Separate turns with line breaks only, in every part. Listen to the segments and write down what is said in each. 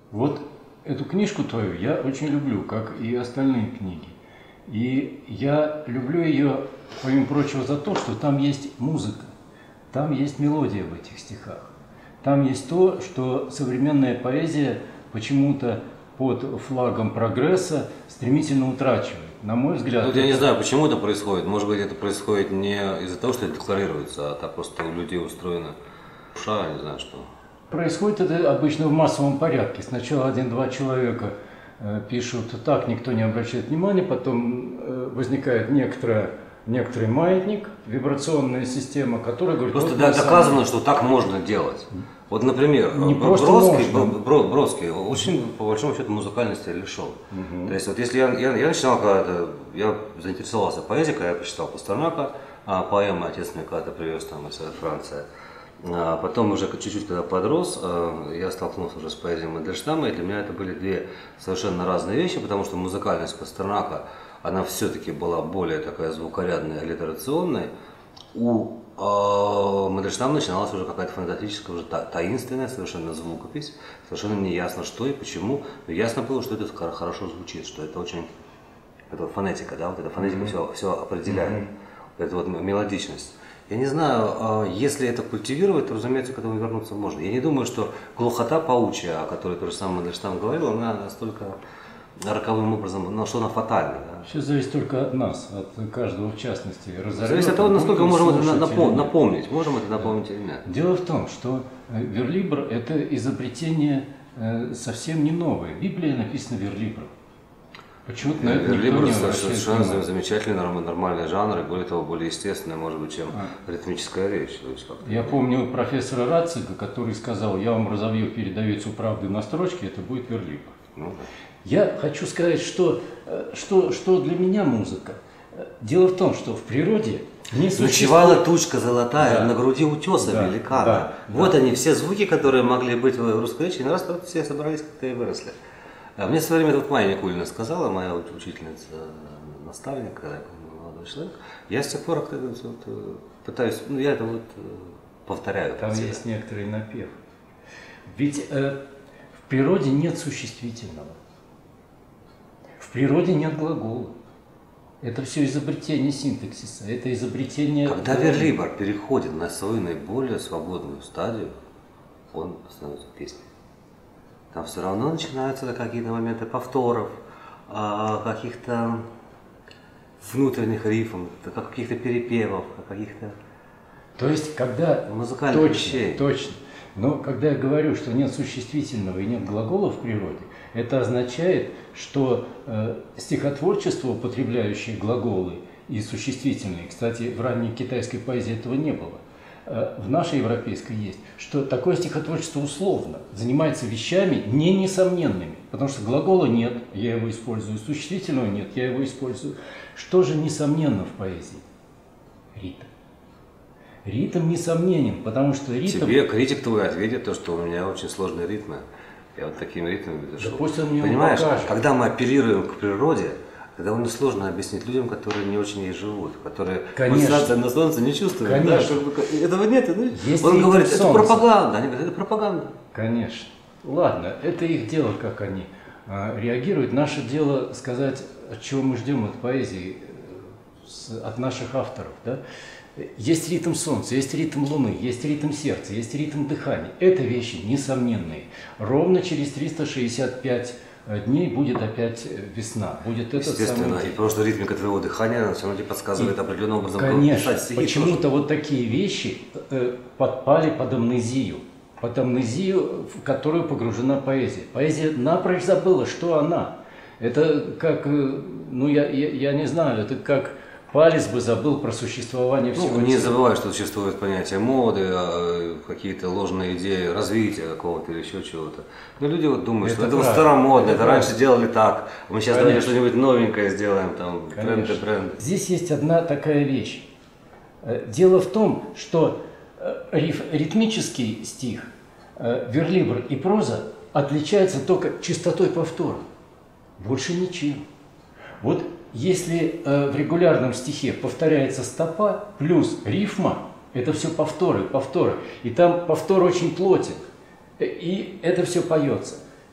Вот эту книжку твою я очень люблю, как и остальные книги. И я люблю ее, помимо прочего, за то, что там есть музыка, там есть мелодия в этих стихах. Там есть то, что современная поэзия почему-то под флагом прогресса стремительно утрачивает. На мой взгляд...
Я не знаю, почему это происходит. Может быть, это происходит не из-за того, что это декларируется, а так просто у людей устроена душа, не знаю что.
Происходит это обычно в массовом порядке. Сначала один-два человека пишут так, никто не обращает внимания, потом возникает некоторый маятник, вибрационная система, которая говорит...
Просто вот доказано, что так можно делать. Вот, например, Бродский очень, по большому счету, музыкальности лишен. То есть, вот если я начинал когда-то, я заинтересовался поэзией, когда я прочитал Пастернака, поэмы «Отец мне когда-то привез там из Франции». Потом уже чуть-чуть, когда подрос, я столкнулся уже с поэзией Мандельштама, и для меня это были две совершенно разные вещи, потому что музыкальность Пастернака, она все-таки была более такая звукорядная, аллитерационная. У Мандельштама начиналась уже какая-то фантастическая, уже таинственная совершенно звукопись, совершенно неясно что и почему, но ясно было, что это хорошо звучит, что это очень, это фонетика, да, вот эта фонетика все определяет, это вот мелодичность. Я не знаю, если это культивировать, то, разумеется, к этому вернуться можно. Я не думаю, что глухота паучья, о которой тот же самый Мандельштам говорил, она настолько роковым образом, но что она фатальна. Да?
Все зависит только от нас, от каждого в частности.
Зависит от того, насколько мы можем это напомнить. Можем это напомнить или нет.
Дело в том, что верлибр – это изобретение совсем не новое. Библия написана верлибром. Почему-то на это никто не обращает
совершенно замечательный, нормальный жанр, и более того, более естественный, может быть, чем ритмическая речь.
Я помню профессора Рацига, который сказал: я вам разовью передовицу правды на строчке, это будет верлибр.
Ну, да.
Я хочу сказать, что для меня музыка. Дело в том, что в природе не существует...
Ночевала тучка золотая,
да.
На груди утеса великана.
Да,
вот они, все звуки, которые могли быть в русской речи, и раз все собрались, как-то и выросли. Мне в свое время вот Майя Никулина сказала, моя учительница, наставник, когда я молодой человек, я с тех пор пытаюсь, я это вот повторяю.
Там есть некоторый напев. Ведь в природе нет существительного. В природе нет глагола. Это все изобретение синтаксиса, это изобретение...
Когда верлибр переходит на свою наиболее свободную стадию, он становится песней. Там все равно начинаются какие-то моменты повторов, каких-то внутренних рифмов, каких-то перепевов, каких-то...
То есть, когда...
Музыкальных вещей.
Точно. Но когда я говорю, что нет существительного и нет глагола в природе, это означает, что стихотворчество, употребляющее глаголы и существительные, кстати, в ранней китайской поэзии этого не было, в нашей европейской есть, что такое стихотворчество условно, занимается вещами не несомненными, потому что глагола нет, я его использую, существительного нет, я его использую. Что же несомненно в поэзии? Ритм. Ритм несомненен, потому что ритм...
Тебе критик твой ответит то, что у меня очень сложные ритмы. Я вот такими ритмами дошел.
Да пусть он мне
понимаешь,
покажет.
когда мы апеллируем к природе, тогда очень сложно объяснить людям, которые не очень ей живут, которые пульсация на солнце не чувствуют.
Конечно.
Да, этого нет.
Есть
он говорит,
солнца.
это пропаганда. Они говорят, это пропаганда.
Конечно. Ладно, это их дело, как они реагируют. Наше дело сказать, от чего мы ждем от поэзии, от наших авторов. Да? Есть ритм солнца, есть ритм луны, есть ритм сердца, есть ритм дыхания. Это вещи несомненные. Ровно через 365 дней будет опять весна. Будет этот
Естественно,
самый день.
и просто ритмика твоего дихания все равно тебе подсказывает определенным образом.
Конечно, почему-то вот такие вещи подпали под амнезию, в которую погружена поэзия. Поэзия напрочь забыла, что она. Это как, я не знаю, это как Палец бы забыл про существование всего.
Не забывай, что существует понятие моды, какие-то ложные идеи развития какого-то или еще чего-то. Но люди вот думают, что это старомодно, это раньше делали так, мы сейчас давайте что-нибудь новенькое сделаем, там, бренды.
Здесь есть одна такая вещь. Дело в том, что ритмический стих, верлибр и проза отличаются только частотой повтора, больше ничем. Вот если в регулярном стихе повторяется стопа плюс рифма, это все повторы. И там повтор очень плотен. И это все поется.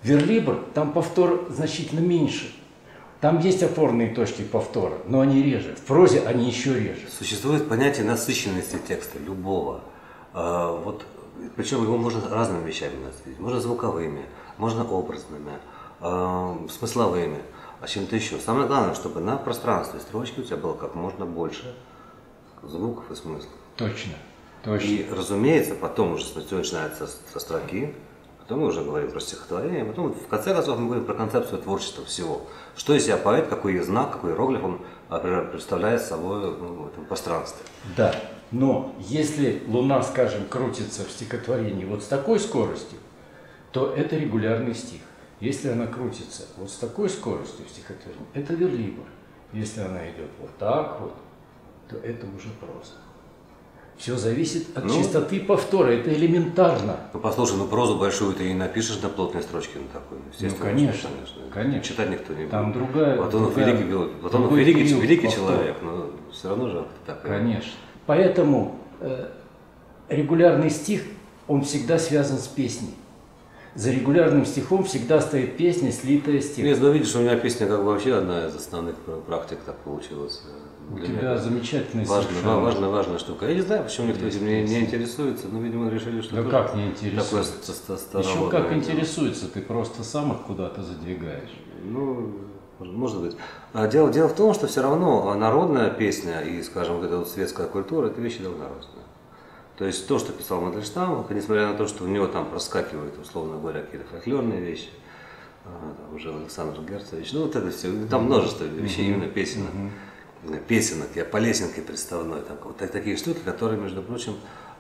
Верлибр, там повтор значительно меньше. Там есть опорные точки повтора, но они реже. В прозе они еще реже.
Существует понятие насыщенности текста, любого. Вот, причем его можно разными вещами насытить. Можно звуковыми, можно образными, смысловыми, а чем-то еще. Самое главное, чтобы на пространстве строчки у тебя было как можно больше звуков и смыслов.
Точно. Точно.
И, разумеется, потом уже все начинается со строки, потом мы уже говорим про стихотворение, потом в конце концов мы говорим про концепцию творчества всего. Что из себя поэт, какой знак, какой иероглиф он представляет собой в этом пространстве.
Да, но если Луна, скажем, крутится в стихотворении вот с такой скоростью, то это регулярный стих. Если она крутится вот с такой скоростью в стихотворении, это верлибр. Если она идет вот так вот, то это уже проза. Все зависит от чистоты повтора, это элементарно.
Ну послушай, прозу большую ты и напишешь на плотной строчке на такой.
Конечно.
Читать никто не будет.
Там другая.
Платонов великий человек, но все равно же так.
Конечно. Поэтому регулярный стих, он всегда связан с песней. За регулярным стихом всегда стоит песня, слитая с текстом.
Нет, ну видишь, у меня песня как бы вообще одна из основных практик так получилась.
У тебя замечательная
важная штука. Я не знаю, почему никто этим не интересуется, но, видимо, решили, что
да как не интересуется?
Такое
еще как интересуется, ты просто сам их куда-то задвигаешь.
Ну, может быть. Дело в том, что все равно народная песня и, скажем, вот эта вот светская культура, это вещи довольно разные. То есть то, что писал Мандельштам, несмотря на то, что у него там проскакивают, условно говоря, какие-то фольклорные вещи, там уже Александр Герцович, ну вот это все, там множество вещей, именно песенок, я по лесенке приставной, там вот такие штуки, которые, между прочим,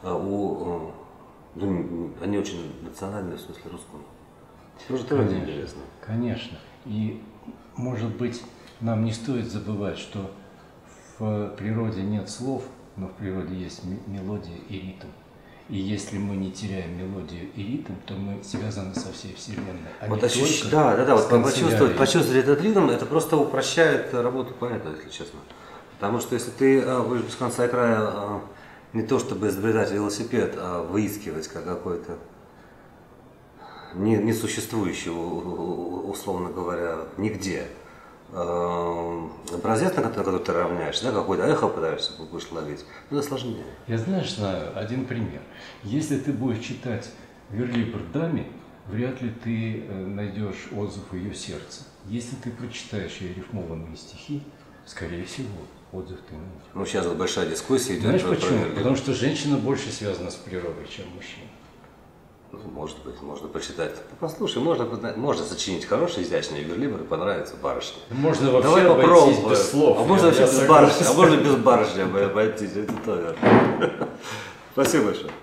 они очень национальные в смысле русском. Тоже интересно.
Конечно. И, может быть, нам не стоит забывать, что в природе нет слов, но в природе есть мелодия и ритм. И если мы не теряем мелодию и ритм, то мы связаны со всей Вселенной.
Вот почувствовать этот ритм, это просто упрощает работу поэта, если честно. Потому что если ты будешь без конца и края не то чтобы изобретать велосипед, а выискивать какой-то несуществующий, условно говоря, нигде, образец, на который ты равняешься, да, какое-то эхо пытаешься будешь ловить, это сложнее.
Я знаю один пример. Если ты будешь читать верлибр даме, вряд ли ты найдешь отзыв ее сердца. Если ты прочитаешь ее рифмованные стихи, скорее всего, отзыв ты найдешь.
Ну, сейчас вот большая дискуссия идет.
Знаешь почему? Потому что женщина больше связана с природой, чем мужчина.
Ну, может быть, можно почитать. Послушай, можно сочинить хороший, изящный верлибр и понравится барышне.
Можно вообще обойтись без слов.
А можно вообще без барышни, а можно без барышни обойтись. Это то верно. Спасибо большое.